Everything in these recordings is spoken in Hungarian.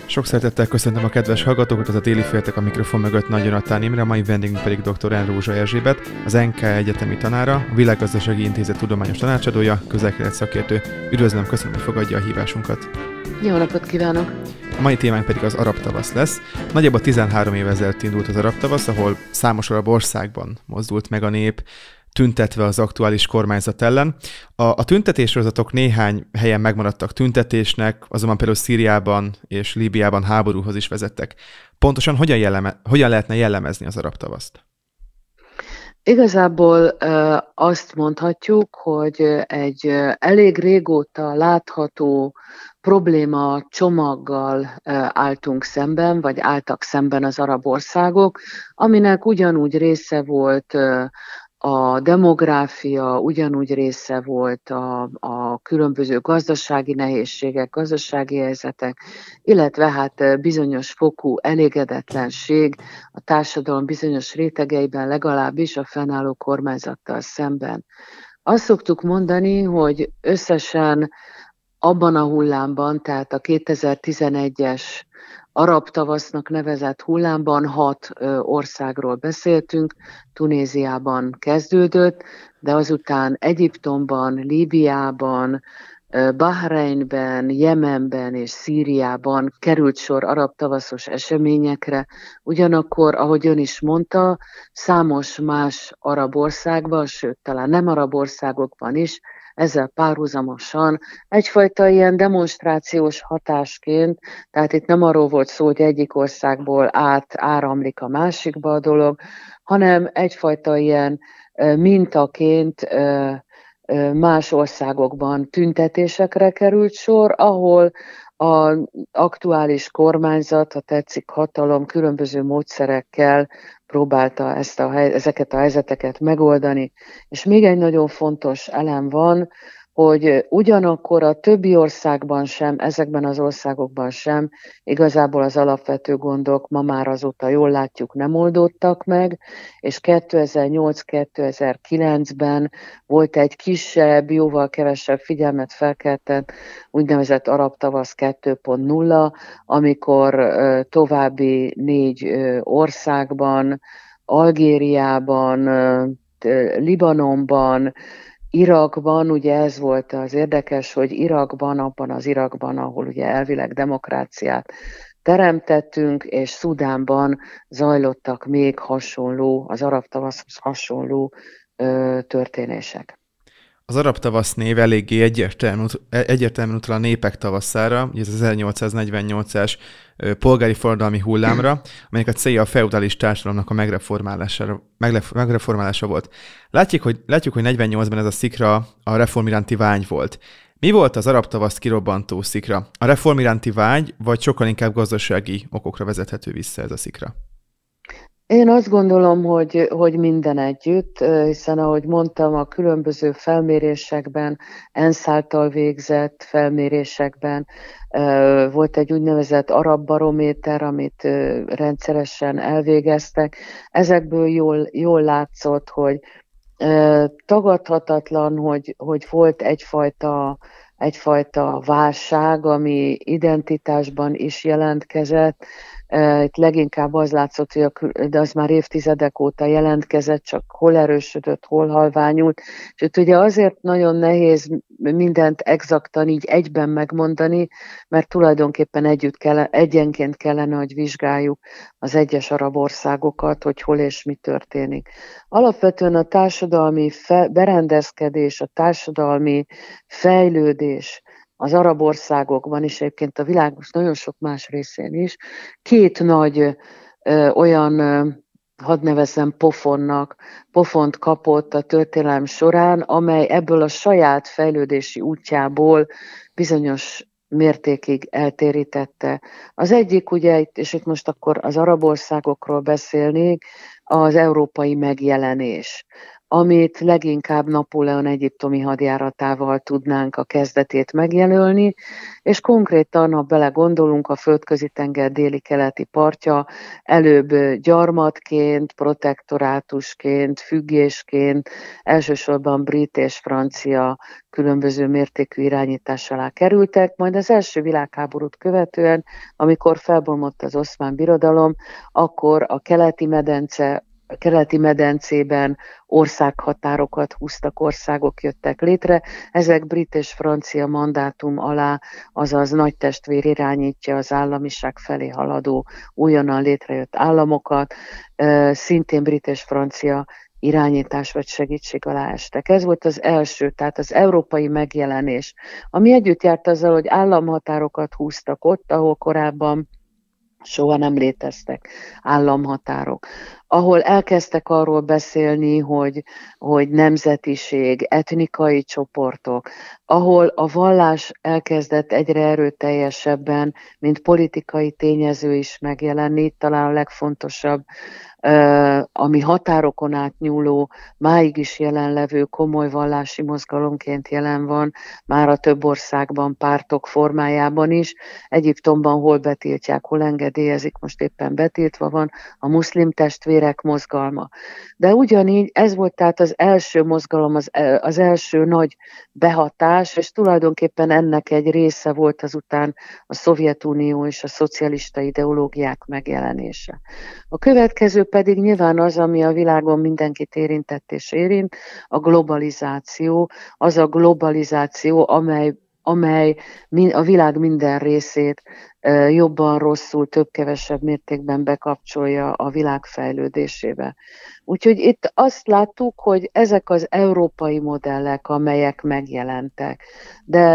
Sok szeretettel köszöntöm a kedves hallgatókat, ez a Déli Féltek, a mikrofon mögött Nagy Jonatán Imre, a mai vendégünk pedig dr. N. Rózsa Erzsébet, az NK egyetemi tanára, a Világgazdasági Intézet tudományos tanácsadója, közel-kelet szakértő. Üdvözlöm, köszönöm, hogy fogadja a hívásunkat. Jó napot kívánok! A mai témánk pedig az arab tavasz lesz. Nagyjából 13 éve ezelőtt indult az arab tavasz, ahol számos arab országban mozdult meg a nép, tüntetve az aktuális kormányzat ellen. A tüntetéssorozatok néhány helyen megmaradtak tüntetésnek, azonban például Szíriában és Líbiában háborúhoz is vezettek. Pontosan hogyan lehetne jellemezni az arab tavaszt? Igazából azt mondhatjuk, hogy egy elég régóta látható probléma csomaggal álltunk szemben, vagy álltak szemben az arab országok, aminek ugyanúgy része volt a demográfia, ugyanúgy része volt a különböző gazdasági nehézségek, gazdasági helyzetek, illetve hát bizonyos fokú elégedetlenség a társadalom bizonyos rétegeiben, legalábbis a fennálló kormányzattal szemben. Azt szoktuk mondani, hogy összesen abban a hullámban, tehát a 2011-es arab tavasznak nevezett hullámban 6 országról beszéltünk, Tunéziában kezdődött, de azután Egyiptomban, Líbiában, Bahreinben, Jemenben és Szíriában került sor arab tavaszos eseményekre. Ugyanakkor, ahogy ön is mondta, számos más arab országban, sőt talán nem arab országokban is, ezzel párhuzamosan egyfajta ilyen demonstrációs hatásként, tehát itt nem arról volt szó, hogy egyik országból áramlik a másikba a dolog, hanem egyfajta ilyen mintaként más országokban tüntetésekre került sor, ahol az aktuális kormányzat, ha tetszik hatalom, különböző módszerekkel próbálta ezeket a helyzeteket megoldani. És még egy nagyon fontos elem van, hogy ugyanakkor a többi országban sem, ezekben az országokban sem, igazából az alapvető gondok ma már azóta jól látjuk nem oldódtak meg, és 2008-2009-ben volt egy kisebb, jóval kevesebb figyelmet felkeltett úgynevezett arab tavasz 2.0, amikor további 4 országban, Algériában, Libanonban, Irakban, ugye ez volt az érdekes, hogy abban az Irakban, ahol ugye elvileg demokráciát teremtettünk, és Szudánban zajlottak még hasonló, az arab tavaszhoz hasonló történések. Az arab tavasz név eléggé egyértelműen utal a népek tavaszára, ez az 1848-as polgári forradalmi hullámra, amelynek a célja a feudális társadalomnak a megreformálása volt. Látjuk, hogy 48-ban ez a szikra a reform iránti vágy volt. Mi volt az arab tavaszt kirobbantó szikra? A reform iránti vágy, vagy sokkal inkább gazdasági okokra vezethető vissza ez a szikra? Én azt gondolom, hogy minden együtt, hiszen ahogy mondtam, a különböző felmérésekben, ENSZ által végzett felmérésekben volt egy úgynevezett arab barométer, amit rendszeresen elvégeztek. Ezekből jól látszott, hogy tagadhatatlan, hogy volt egyfajta válság, ami identitásban is jelentkezett. Itt leginkább az látszott, de az már évtizedek óta jelentkezett, csak hol erősödött, hol halványult. És itt ugye azért nagyon nehéz mindent exaktan így egyben megmondani, mert tulajdonképpen egyenként kellene, hogy vizsgáljuk az egyes arab országokat, hogy hol és mi történik. Alapvetően a társadalmi berendezkedés, a társadalmi fejlődés az arab országokban is, egyébként a világ most nagyon sok más részén is, 2 nagy olyan, hadd nevezzem pofont kapott a történelem során, amely ebből a saját fejlődési útjából bizonyos mértékig eltérítette. Az egyik, ugye, és itt most akkor az arab országokról beszélnék, az európai megjelenés. amit leginkább Napóleon egyiptomi hadjáratával tudnánk a kezdetét megjelölni, és konkrétan, ha belegondolunk, a Földközi-tenger déli-keleti partja előbb gyarmatként, protektorátusként, függésként, elsősorban brit és francia különböző mértékű irányítás alá kerültek, majd az első világháborút követően, amikor felbomlott az Oszmán Birodalom, akkor a keleti medencében országhatárokat húztak, országok jöttek létre. Ezek brit és francia mandátum alá, azaz nagy testvér irányítja az államiság felé haladó újonnan létrejött államokat, szintén brit és francia irányítás vagy segítség alá estek. Ez volt az első, tehát az európai megjelenés, ami együtt járt azzal, hogy államhatárokat húztak ott, ahol korábban soha nem léteztek államhatárok, ahol elkezdtek arról beszélni, hogy nemzetiség, etnikai csoportok, ahol a vallás elkezdett egyre erőteljesebben, mint politikai tényező is megjelenni, talán a legfontosabb, ami határokon átnyúló, máig is jelenlevő komoly vallási mozgalomként jelen van, már a több országban, pártok formájában is. Egyiptomban hol betiltják, hol engedélyezik, most éppen betiltva van, a muszlim testvérek mozgalma. De ugyanígy ez volt tehát az első mozgalom, az első nagy behatás, és tulajdonképpen ennek egy része volt azután a Szovjetunió és a szocialista ideológiák megjelenése. A következő pedig nyilván az, ami a világon mindenkit érintett és érint, a globalizáció, az a globalizáció, amely a világ minden részét jobban, rosszul, több-kevesebb mértékben bekapcsolja a világ fejlődésébe. Úgyhogy itt azt láttuk, hogy ezek az európai modellek, amelyek megjelentek, de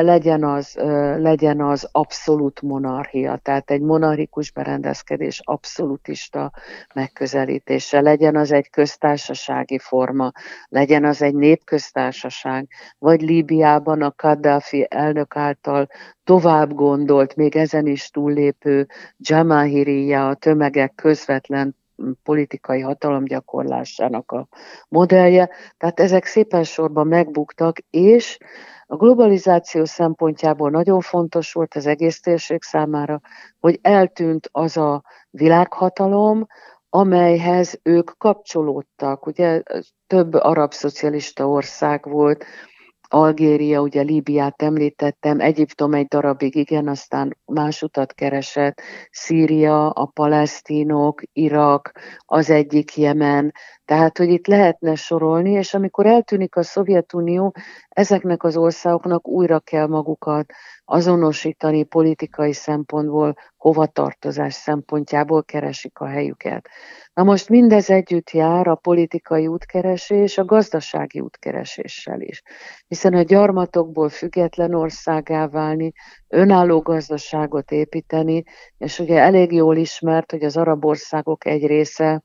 legyen az abszolút monarchia, tehát egy monarchikus berendezkedés abszolutista megközelítése, legyen az egy köztársasági forma, legyen az egy népköztársaság, vagy Líbiában a Kadhafi elnök által tovább gondolt, még ezen is túllépő Jamahiriya, a tömegek közvetlen politikai hatalomgyakorlásának a modellje. Tehát ezek szépen sorban megbuktak, és a globalizáció szempontjából nagyon fontos volt az egész térség számára, hogy eltűnt az a világhatalom, amelyhez ők kapcsolódtak. Ugye több arab szocialista ország volt, Algéria, ugye Líbiát említettem, Egyiptom egy darabig igen, aztán más utat keresett, Szíria, a palesztinok, Irak, az egyik Jemen, tehát hogy itt lehetne sorolni, és amikor eltűnik a Szovjetunió, ezeknek az országoknak újra kell magukat azonosítani politikai szempontból, hovatartozás szempontjából keresik a helyüket. Na most mindez együtt jár a politikai útkeresés, a gazdasági útkereséssel is. Hiszen a gyarmatokból független országgá válni, önálló gazdaságot építeni, és ugye elég jól ismert, hogy az arab országok egy része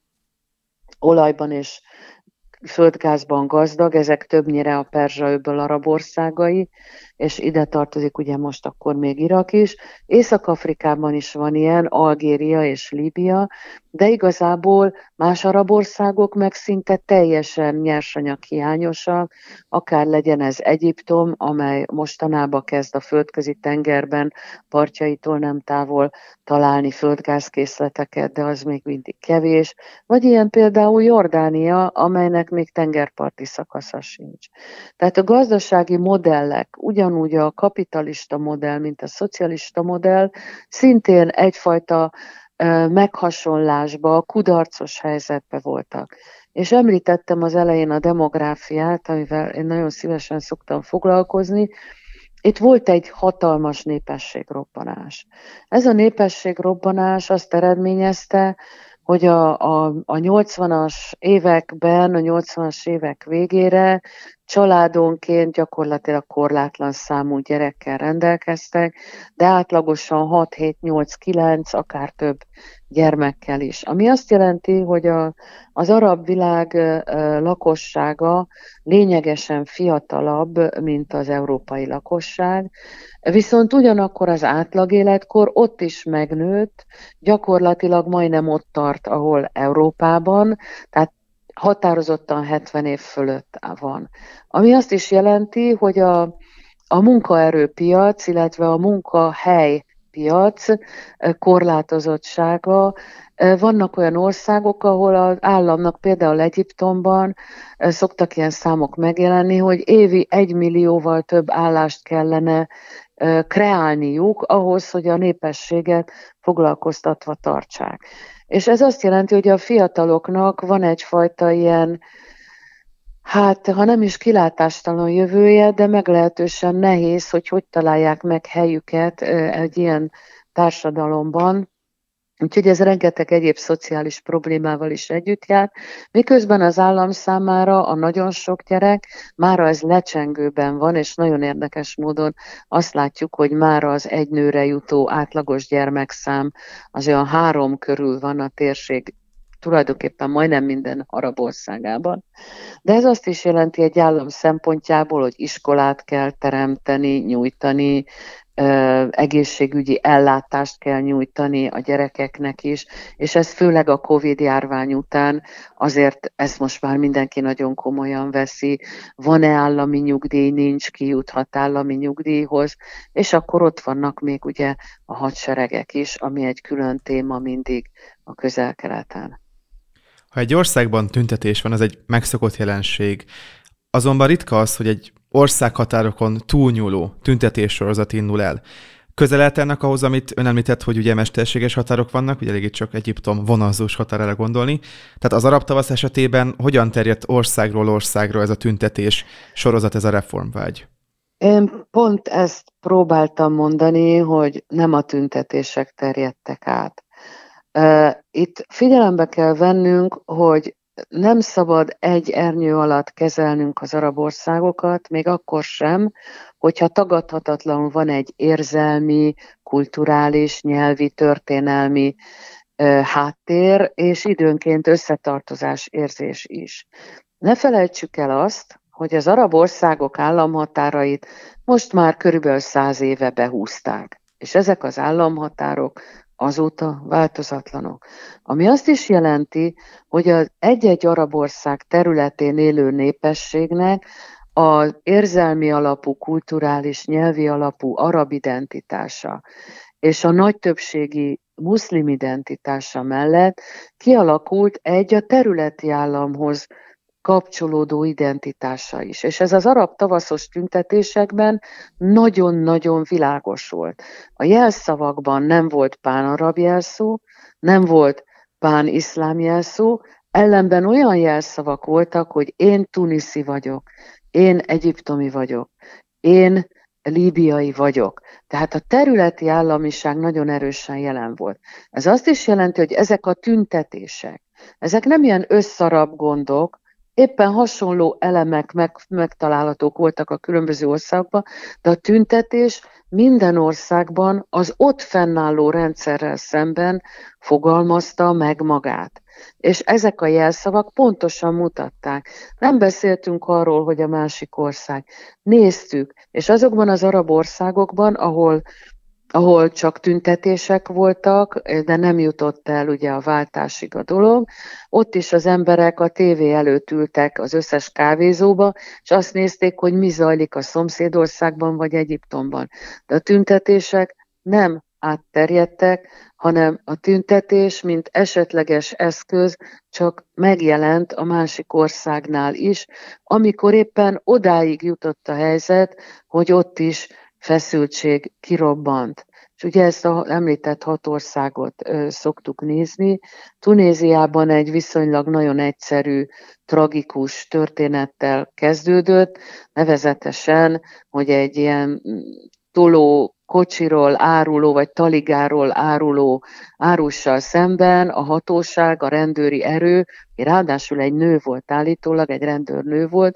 olajban és földgázban gazdag, ezek többnyire a Perzsa-öböl arab országai, és ide tartozik ugye most akkor még Irak is. Észak-Afrikában is van ilyen, Algéria és Líbia, de igazából más arab országok meg szinte teljesen nyersanyaghiányosak, akár legyen ez Egyiptom, amely mostanában kezd a Földközi tengerben partjaitól nem távol találni földgázkészleteket, de az még mindig kevés, vagy ilyen például Jordánia, amelynek még tengerparti szakasza sincs. Tehát a gazdasági modellek, ugyanúgy a kapitalista modell, mint a szocialista modell, szintén egyfajta meghasonlásba, kudarcos helyzetbe voltak. És említettem az elején a demográfiát, amivel én nagyon szívesen szoktam foglalkozni. Itt volt egy hatalmas népességrobbanás. Ez a népességrobbanás azt eredményezte, hogy a 80-as években, a 80-as évek végére családonként gyakorlatilag korlátlan számú gyerekkel rendelkeztek, de átlagosan 6-7-8-9, akár több gyermekkel is. Ami azt jelenti, hogy az arab világ lakossága lényegesen fiatalabb, mint az európai lakosság, viszont ugyanakkor az átlagéletkor ott is megnőtt, gyakorlatilag majdnem ott tart, ahol Európában, tehát határozottan 70 év fölött van. Ami azt is jelenti, hogy a munkaerőpiac, illetve a munkahelypiac korlátozottsága. Vannak olyan országok, ahol az államnak, például Egyiptomban szoktak ilyen számok megjelenni, hogy évi 1 millióval több állást kellene kreálniuk ahhoz, hogy a népességet foglalkoztatva tartsák. És ez azt jelenti, hogy a fiataloknak van egyfajta ilyen, hát ha nem is kilátástalan jövője, de meglehetősen nehéz, hogy találják meg helyüket egy ilyen társadalomban. Úgyhogy ez rengeteg egyéb szociális problémával is együtt jár, miközben az állam számára a nagyon sok gyerek mára ez lecsengőben van, és nagyon érdekes módon azt látjuk, hogy mára az egy nőre jutó átlagos gyermekszám az olyan 3 körül van a térség tulajdonképpen majdnem minden arab országában. De ez azt is jelenti egy állam szempontjából, hogy iskolát kell teremteni, nyújtani, egészségügyi ellátást kell nyújtani a gyerekeknek is, és ez főleg a Covid-járvány után, azért ezt most már mindenki nagyon komolyan veszi, van-e állami nyugdíj, nincs, ki juthat állami nyugdíjhoz, és akkor ott vannak még ugye a hadseregek is, ami egy külön téma mindig a Közel-Keleten. Ha egy országban tüntetés van, ez egy megszokott jelenség. Azonban ritka az, hogy egy országhatárokon túlnyúló tüntetéssorozat indul el. Közel állt ennek ahhoz, amit ön említett, hogy ugye mesterséges határok vannak, ugye elég csak Egyiptom vonalzós határára gondolni. Tehát az arab tavasz esetében hogyan terjedt országról országra ez a tüntetés sorozat, ez a reformvágy? Én pont ezt próbáltam mondani, hogy nem a tüntetések terjedtek át. Itt figyelembe kell vennünk, hogy nem szabad egy ernyő alatt kezelnünk az arab országokat, még akkor sem, hogyha tagadhatatlanul van egy érzelmi, kulturális, nyelvi, történelmi háttér, és időnként összetartozás érzés is. Ne felejtsük el azt, hogy az arab országok államhatárait most már körülbelül 100 éve behúzták, és ezek az államhatárok azóta változatlanok. Ami azt is jelenti, hogy az egy-egy arab ország területén élő népességnek az érzelmi alapú, kulturális, nyelvi alapú arab identitása és a nagy többségi muszlim identitása mellett kialakult egy a területi államhoz kapcsolódó identitása is. És ez az arab tavaszos tüntetésekben nagyon-nagyon világos volt. A jelszavakban nem volt pán-arab jelszó, nem volt pán-iszlám jelszó, ellenben olyan jelszavak voltak, hogy én tuniszi vagyok, én egyiptomi vagyok, én líbiai vagyok. Tehát a területi államiság nagyon erősen jelen volt. Ez azt is jelenti, hogy ezek a tüntetések, ezek nem ilyen összarab gondok, éppen hasonló elemek megtalálhatók voltak a különböző országokban, de a tüntetés minden országban az ott fennálló rendszerrel szemben fogalmazta meg magát. És ezek a jelszavak pontosan mutatták. Nem beszéltünk arról, hogy a másik ország. Néztük, és azokban az arab országokban, ahol csak tüntetések voltak, de nem jutott el ugye a váltásig a dolog. Ott is az emberek a tévé előtt ültek az összes kávézóba, és azt nézték, hogy mi zajlik a szomszédországban vagy Egyiptomban. De a tüntetések nem átterjedtek, hanem a tüntetés, mint esetleges eszköz csak megjelent a másik országnál is, amikor éppen odáig jutott a helyzet, hogy ott is feszültség kirobbant. És ugye ezt az említett 6 országot szoktuk nézni. Tunéziában egy viszonylag nagyon egyszerű, tragikus történettel kezdődött, nevezetesen, hogy egy ilyen toló kocsiról áruló, vagy taligáról áruló árussal szemben a hatóság, a rendőri erő, ráadásul egy nő volt állítólag, egy rendőrnő volt,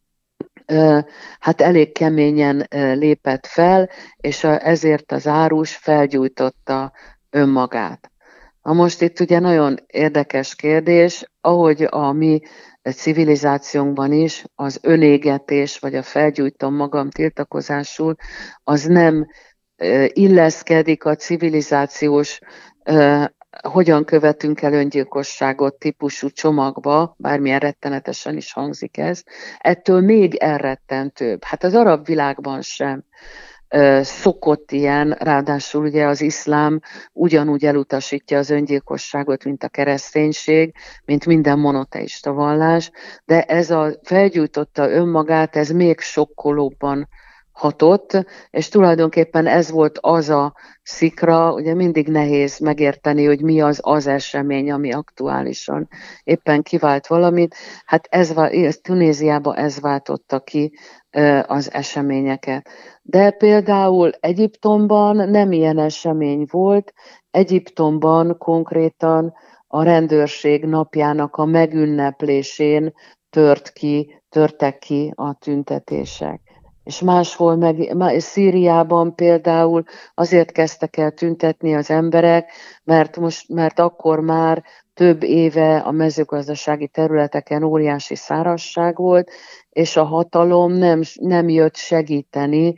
hát elég keményen lépett fel, és ezért az árus felgyújtotta önmagát. Na most itt ugye nagyon érdekes kérdés, ahogy a mi civilizációnkban is az önégetés, vagy a felgyújtom magam tiltakozásul, az nem illeszkedik a civilizációs hogyan követünk el öngyilkosságot típusú csomagba, bármilyen rettenetesen is hangzik ez, ettől még elrettentőbb. Hát az arab világban sem szokott ilyen, ráadásul ugye az iszlám ugyanúgy elutasítja az öngyilkosságot, mint a kereszténység, mint minden monoteista vallás, de ez a felgyújtotta önmagát, ez még sokkolóbban hatott, és tulajdonképpen ez volt az a szikra, ugye mindig nehéz megérteni, hogy mi az esemény, ami aktuálisan éppen kivált valamit. Hát Tunéziában ez váltotta ki az eseményeket. De például Egyiptomban nem ilyen esemény volt, Egyiptomban konkrétan a rendőrség napjának a megünneplésén törtek ki a tüntetések. És máshol, Szíriában például azért kezdtek el tüntetni az emberek, mert akkor már több éve a mezőgazdasági területeken óriási szárazság volt, és a hatalom nem jött segíteni,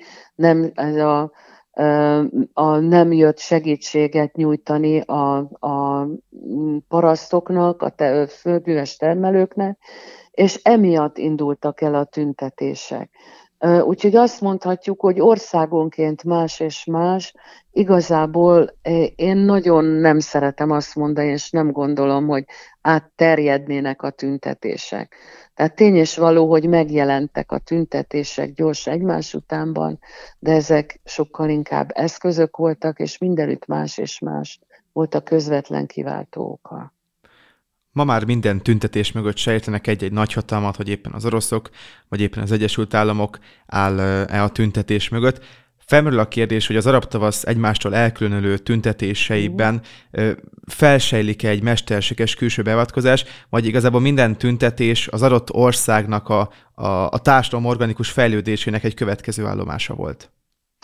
nem jött segítséget nyújtani a parasztoknak, a földműves termelőknek, és emiatt indultak el a tüntetések. Úgyhogy azt mondhatjuk, hogy országonként más és más. Igazából én nagyon nem szeretem azt mondani, és nem gondolom, hogy átterjednének a tüntetések. Tehát tény és való, hogy megjelentek a tüntetések gyors egymás utánban, de ezek sokkal inkább eszközök voltak, és mindenütt más és más volt a közvetlen kiváltó oka. Ma már minden tüntetés mögött sejtenek egy-egy nagyhatalmat, hogy éppen az oroszok, vagy éppen az Egyesült Államok áll-e a tüntetés mögött. Felmerül a kérdés, hogy az arab tavasz egymástól elkülönülő tüntetéseiben felsejlik-e egy mesterséges külső beavatkozás, vagy igazából minden tüntetés az adott országnak a társadalom organikus fejlődésének egy következő állomása volt?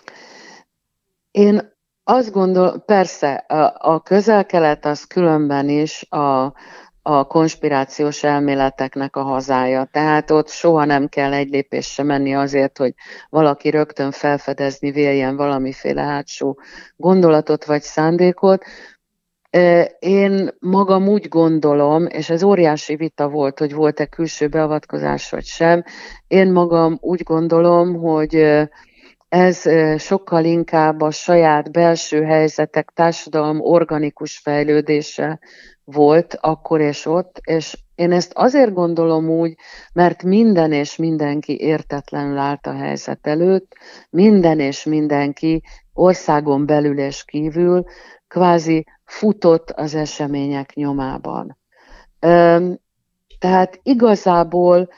Én azt gondolom, persze, a Közel-Kelet az különben is a konspirációs elméleteknek a hazája. Tehát ott soha nem kell egy lépésre menni azért, hogy valaki rögtön felfedezni véljen valamiféle hátsó gondolatot vagy szándékot. Én magam úgy gondolom, és ez óriási vita volt, hogy volt-e külső beavatkozás vagy sem, én magam úgy gondolom, hogy ez sokkal inkább a saját belső helyzetek, társadalom organikus fejlődése volt akkor és ott, és én ezt azért gondolom úgy, mert minden és mindenki értetlenül állt a helyzet előtt, minden és mindenki országon belül és kívül kvázi futott az események nyomában. Tehát igazából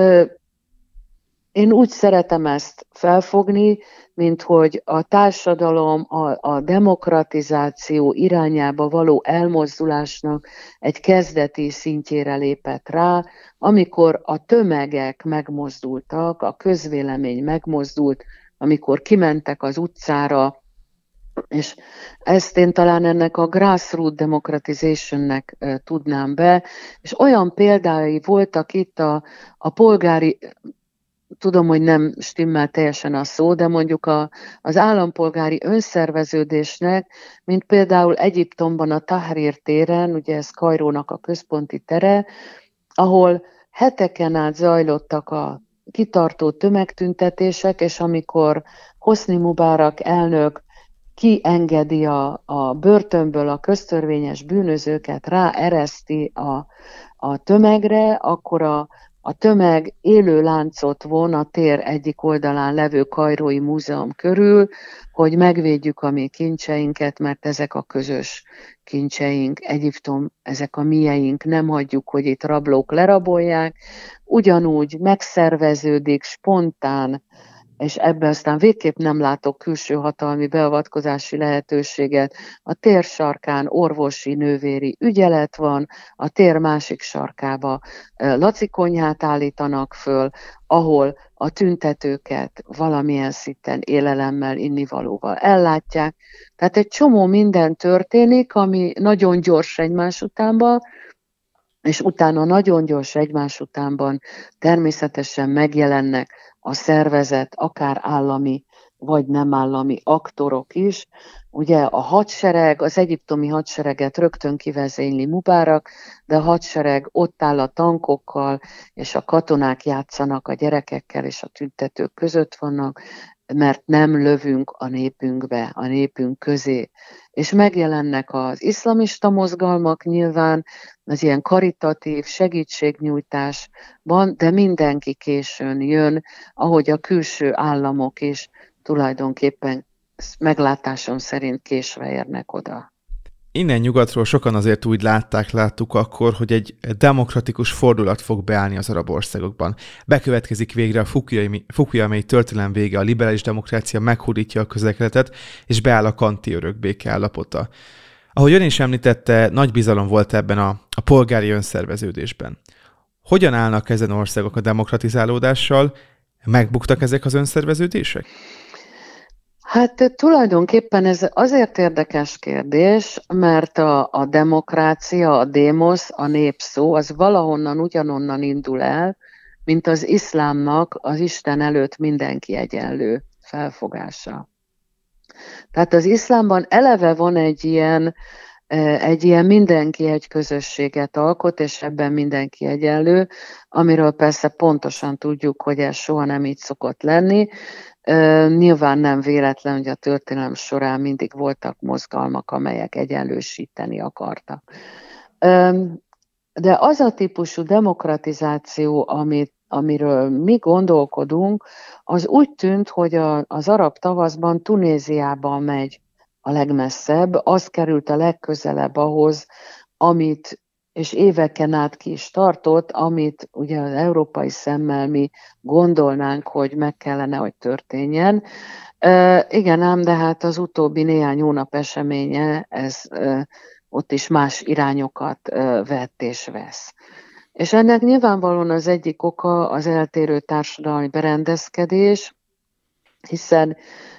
én úgy szeretem ezt felfogni, mint hogy a társadalom a demokratizáció irányába való elmozdulásnak egy kezdeti szintjére lépett rá, amikor a tömegek megmozdultak, a közvélemény megmozdult, amikor kimentek az utcára, és ezt én talán ennek a grassroot democratizationnek tudnám be, és olyan példái voltak itt a polgári, tudom, hogy nem stimmel teljesen a szó, de mondjuk az állampolgári önszerveződésnek, mint például Egyiptomban a Tahrir téren, ugye ez Kairónak a központi tere, ahol heteken át zajlottak a kitartó tömegtüntetések, és amikor Hosni Mubarak elnök kiengedi a börtönből a köztörvényes bűnözőket, ráereszti a tömegre, akkor a tömeg élő láncot von a tér egyik oldalán levő Kairói Múzeum körül, hogy megvédjük a mi kincseinket, mert ezek a közös kincseink, Egyiptom, ezek a mieink, nem hagyjuk, hogy itt rablók lerabolják. Ugyanúgy megszerveződik spontán, és ebben aztán végképp nem látok külső hatalmi beavatkozási lehetőséget. A tér sarkán orvosi, nővéri ügyelet van, a tér másik sarkába lacikonyhát állítanak föl, ahol a tüntetőket valamilyen szinten élelemmel, innivalóval ellátják. Tehát egy csomó minden történik, ami nagyon gyors egymás utánban, és utána nagyon gyors egymás utánban természetesen megjelennek a szervezet, akár állami vagy nem állami aktorok is. Ugye a hadsereg, az egyiptomi hadsereget rögtön kivezényli Mubarak, de a hadsereg ott áll a tankokkal, és a katonák játszanak a gyerekekkel, és a tüntetők között vannak, mert nem lövünk a népünkbe, a népünk közé. És megjelennek az iszlamista mozgalmak nyilván, az ilyen karitatív segítségnyújtásban, de mindenki későn jön, ahogy a külső államok is tulajdonképpen meglátásom szerint késve érnek oda. Innen nyugatról sokan azért úgy láttuk akkor, hogy egy demokratikus fordulat fog beállni az arab országokban. Bekövetkezik végre a Fukuyamai történelem vége, a liberális demokrácia meghódítja a közekletet, és beáll a kanti örök béke állapota. Ahogy ön is említette, nagy bizalom volt ebben a polgári önszerveződésben. Hogyan állnak ezen országok a demokratizálódással? Megbuktak ezek az önszerveződések? Hát tulajdonképpen ez azért érdekes kérdés, mert a demokrácia, a démosz, a népszó, az valahonnan ugyanonnan indul el, mint az iszlámnak az Isten előtt mindenki egyenlő felfogása. Tehát az iszlámban eleve van egy ilyen mindenki egy közösséget alkot, és ebben mindenki egyenlő, amiről persze pontosan tudjuk, hogy ez soha nem így szokott lenni. Nyilván nem véletlen, hogy a történelem során mindig voltak mozgalmak, amelyek egyenlősíteni akartak. De az a típusú demokratizáció, amiről mi gondolkodunk, az úgy tűnt, hogy az arab tavaszban Tunéziában megy a legmesszebb, az került a legközelebb ahhoz, amit, és éveken át ki is tartott, amit ugye az európai szemmel mi gondolnánk, hogy meg kellene, hogy történjen. Igen ám, de hát az utóbbi néhány hónap eseménye, ez ott is más irányokat vett és vesz. És ennek nyilvánvalóan az egyik oka az eltérő társadalmi berendezkedés, hiszen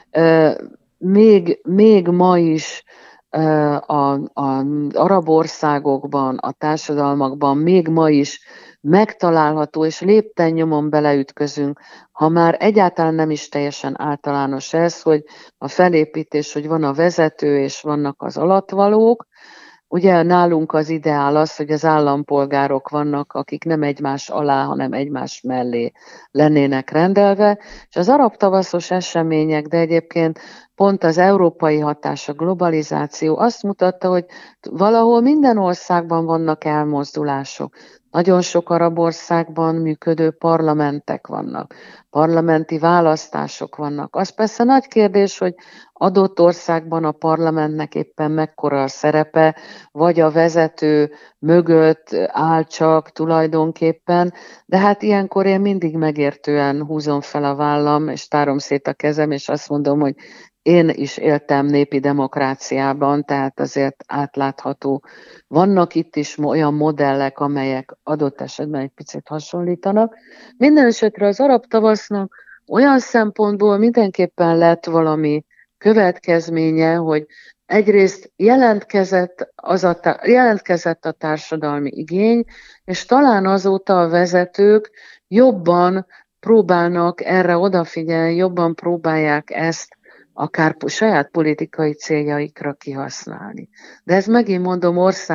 még ma is az arab országokban, a társadalmakban még ma is megtalálható, és lépten-nyomon beleütközünk, ha már egyáltalán nem is teljesen általános ez, hogy a felépítés, hogy van a vezető, és vannak az alattvalók. Ugye nálunk az ideál az, hogy az állampolgárok vannak, akik nem egymás alá, hanem egymás mellé lennének rendelve, és az arab tavaszos események, de egyébként pont az európai hatás, a globalizáció azt mutatta, hogy valahol minden országban vannak elmozdulások. Nagyon sok arab országban működő parlamentek vannak, parlamenti választások vannak. Az persze nagy kérdés, hogy adott országban a parlamentnek éppen mekkora a szerepe, vagy a vezető mögött áll csak tulajdonképpen, de hát ilyenkor én mindig megértően húzom fel a vállam, és tárom szét a kezem, és azt mondom, hogy én is éltem népi demokráciában, tehát azért átlátható. Vannak itt is olyan modellek, amelyek adott esetben egy picit hasonlítanak. Minden esetre az arab tavasznak olyan szempontból mindenképpen lett valami következménye, hogy egyrészt jelentkezett a társadalmi igény, és talán azóta a vezetők jobban próbálnak erre odafigyelni, jobban próbálják ezt akár saját politikai céljaikra kihasználni. De ez megint mondom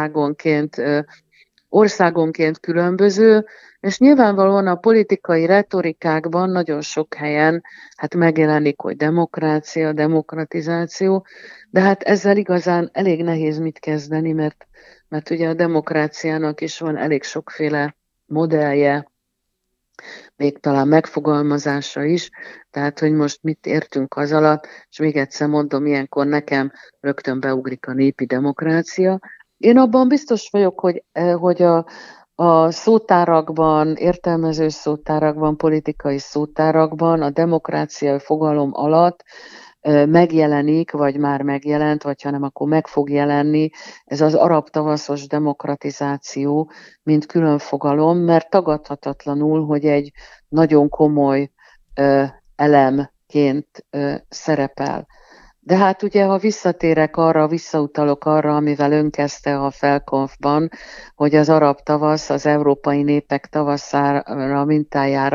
országonként különböző, és nyilvánvalóan a politikai retorikákban nagyon sok helyen hát megjelenik, hogy demokrácia, demokratizáció, de hát ezzel igazán elég nehéz mit kezdeni, mert ugye a demokráciának is van elég sokféle modellje, még talán megfogalmazása is, tehát hogy most mit értünk az alatt, és még egyszer mondom, ilyenkor nekem rögtön beugrik a népi demokrácia. Én abban biztos vagyok, hogy a szótárakban, értelmező szótárakban, politikai szótárakban a demokrácia fogalom alatt megjelenik, vagy már megjelent, vagy ha nem, akkor meg fog jelenni ez az arab tavaszos demokratizáció, mint külön fogalom, mert tagadhatatlanul, hogy egy nagyon komoly elemként szerepel. De hát ugye, ha visszautalok arra, amivel ön kezdte a Felkonfban, hogy az arab tavasz az európai népek tavaszára mintájára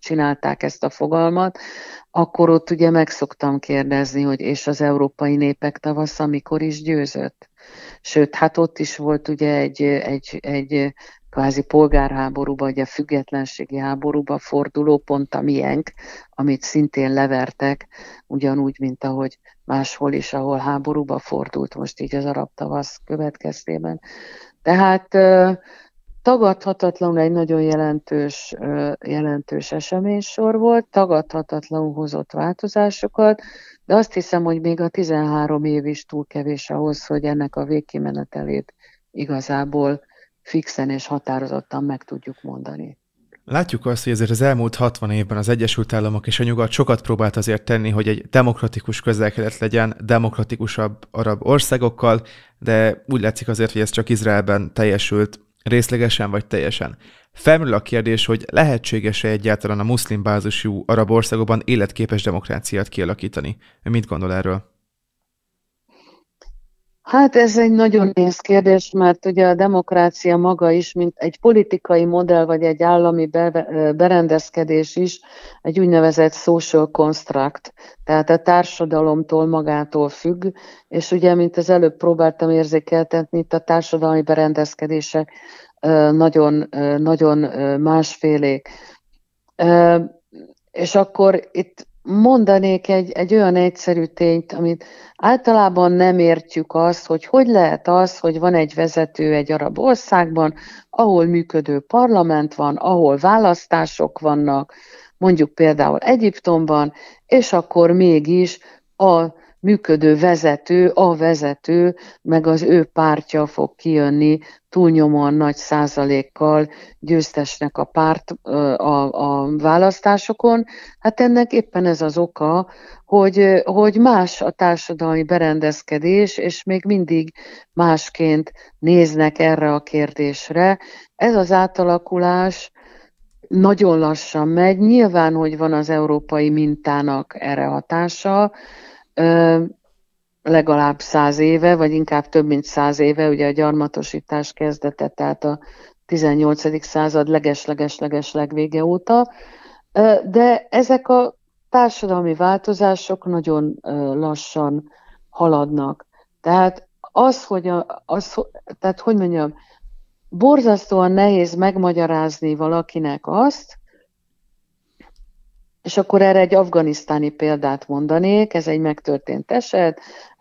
csinálták ezt a fogalmat, akkor ott ugye meg szoktam kérdezni, hogy és az európai népek tavasza mikor is győzött. Sőt, hát ott is volt ugye egy kvázi polgárháborúba, vagy a függetlenségi háborúba forduló pont a miénk, amit szintén levertek, ugyanúgy, mint ahogy máshol is, ahol háborúba fordult most így az arab tavasz következtében. Tehát tagadhatatlanul egy nagyon jelentős eseménysor volt, tagadhatatlanul hozott változásokat, de azt hiszem, hogy még a 13 év is túl kevés ahhoz, hogy ennek a végkimenetelét igazából fixen és határozottan meg tudjuk mondani. Látjuk azt, hogy azért az elmúlt 60 évben az Egyesült Államok és a Nyugat sokat próbált azért tenni, hogy egy demokratikus Közel-Kelet legyen, demokratikusabb arab országokkal, de úgy látszik azért, hogy ez csak Izraelben teljesült, részlegesen vagy teljesen. Felmerül a kérdés, hogy lehetséges-e egyáltalán a muszlim bázisú arab országokban életképes demokráciát kialakítani? Ön mit gondol erről? Hát ez egy nagyon nehéz kérdés, mert ugye a demokrácia maga is, mint egy politikai modell, vagy egy állami berendezkedés is, egy úgynevezett social construct, tehát a társadalomtól magától függ, és ugye, mint az előbb próbáltam érzékeltetni, itt a társadalmi berendezkedések nagyon másfélék. És akkor itt mondanék egy olyan egyszerű tényt, amit általában nem értjük azt, hogy lehet az, hogy van egy vezető egy arab országban, ahol működő parlament van, ahol választások vannak, mondjuk például Egyiptomban, és akkor mégis a működő vezető, meg az ő pártja fog kijönni túlnyomóan nagy százalékkal győztesnek a párt a választásokon. Hát ennek éppen ez az oka, hogy más a társadalmi berendezkedés, és még mindig másként néznek erre a kérdésre. Ez az átalakulás nagyon lassan megy. Nyilván, hogy van az európai mintának erre hatása, legalább 100 éve, vagy inkább több mint 100 éve, ugye a gyarmatosítás kezdete, tehát a 18. század leges legvége óta, de ezek a társadalmi változások nagyon lassan haladnak. Tehát hogy mondjam, borzasztóan nehéz megmagyarázni valakinek azt, és akkor erre egy afganisztáni példát mondanék, ez egy megtörtént eset,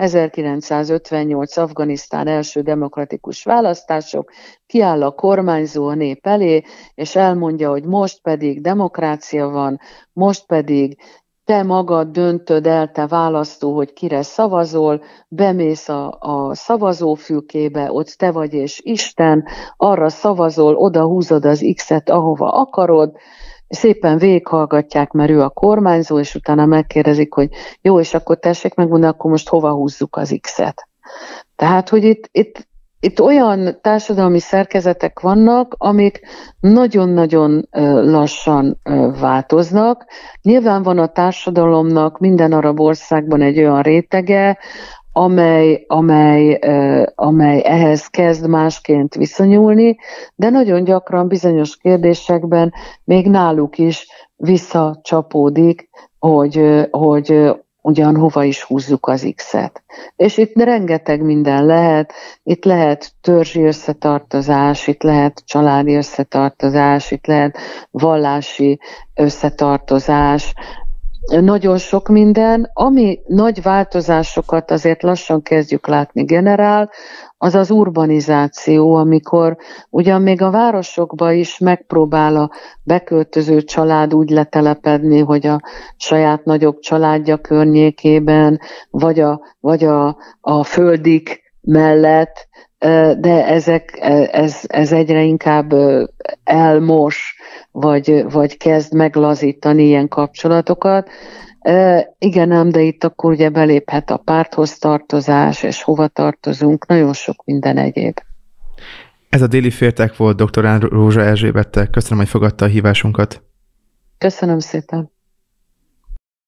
1958 Afganisztán első demokratikus választások, kiáll a kormányzó a nép elé, és elmondja, hogy most pedig demokrácia van, most pedig te magad döntöd el, te választó, hogy kire szavazol, bemész a szavazófülkébe, ott te vagy és Isten, arra szavazol, oda húzod az X-et, ahova akarod, szépen végighallgatják, mert ő a kormányzó, és utána megkérdezik, hogy jó, és akkor tessék megmondani, akkor most hova húzzuk az X-et. Tehát, hogy itt olyan társadalmi szerkezetek vannak, amik nagyon-nagyon lassan változnak. Nyilván van a társadalomnak minden arab országban egy olyan rétege, amely ehhez kezd másként viszonyulni, de nagyon gyakran bizonyos kérdésekben még náluk is visszacsapódik, hogy ugyan hova is húzzuk az X-et. És itt rengeteg minden lehet, itt lehet törzsi összetartozás, itt lehet családi összetartozás, itt lehet vallási összetartozás, nagyon sok minden, ami nagy változásokat azért lassan kezdjük látni generál, az az urbanizáció, amikor ugyan még a városokba is megpróbál a beköltöző család úgy letelepedni, hogy a saját nagyobb családja környékében, vagy a földik mellett, de ez egyre inkább elmos, vagy kezd meglazítani ilyen kapcsolatokat. Igen ám, de itt akkor ugye beléphet a párthoz tartozás, és hova tartozunk, nagyon sok minden egyéb. Ez a Déli Féltek volt dr. Rózsa Erzsébettel. Köszönöm, hogy fogadta a hívásunkat. Köszönöm szépen.